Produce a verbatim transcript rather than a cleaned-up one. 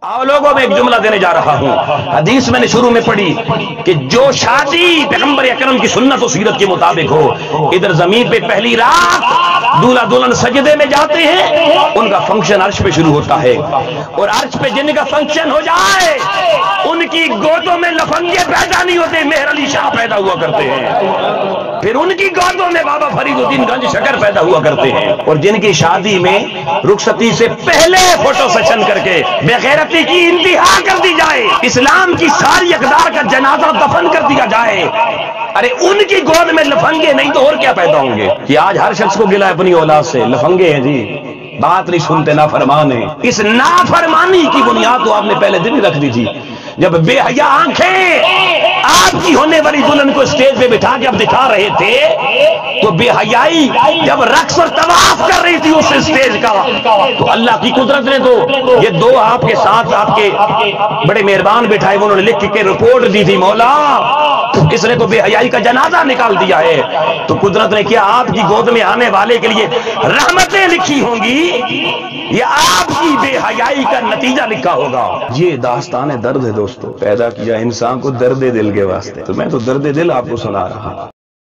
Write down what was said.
आओ लोगों में एक जुमला देने जा रहा हूं। हदीस मैंने शुरू में पढ़ी कि जो शादी पैगंबर अकरम की सुन्नत और सीरत के मुताबिक हो, इधर जमीन पे पहली रात दूल्हा दुल्हन सजदे में जाते हैं, उनका फंक्शन अर्श पे शुरू होता है, और अर्श पे जिनका फंक्शन हो जाए उनकी गोदों में लफंगे पैदा नहीं होते, मेहर अली शाह पैदा हुआ करते हैं। फिर उनकी गोदों में बाबा फरीदुद्दीन गंज शकर पैदा हुआ करते हैं। और जिनकी शादी में रुखसती से पहले फोटो सेशन करके बेगैरती की इंतहा कर दी जाए, इस्लाम की सारी अकदार का जनाजा दफन कर दिया जाए, अरे उनकी गोद में लफंगे नहीं तो और क्या पैदा होंगे। कि आज हर शख्स को गिला अपनी औलाद से, लफंगे हैं जी, बात नहीं सुनते, नाफरमान है। इस नाफरमानी की बुनियाद तो आपने पहले दिन ही रख दी थी, जब बेहया आंखें आपकी होने वाली दुल्हन को स्टेज पे बिठा के अब दिखा रहे थे, तो बेहयाई जब रक्स और तवाफ कर रही थी उस स्टेज का, तो अल्लाह की कुदरत ने तो ये दो आपके साथ आपके बड़े मेहरबान बिठाए, उन्होंने लिख के रिपोर्ट दी थी, मौला इसने तो बेहयाई का जनाजा निकाल दिया है। तो कुदरत ने क्या आपकी गोद में आने वाले के लिए रहमतें लिखी होंगी या आपकी बेहयाई का नतीजा लिखा होगा। ये दास्तान दर्द है दोस्तों, पैदा किया इंसान को दर्द दिल के वास्ते, तो मैं तो दर्द दिल आपको सुना रहा हूं।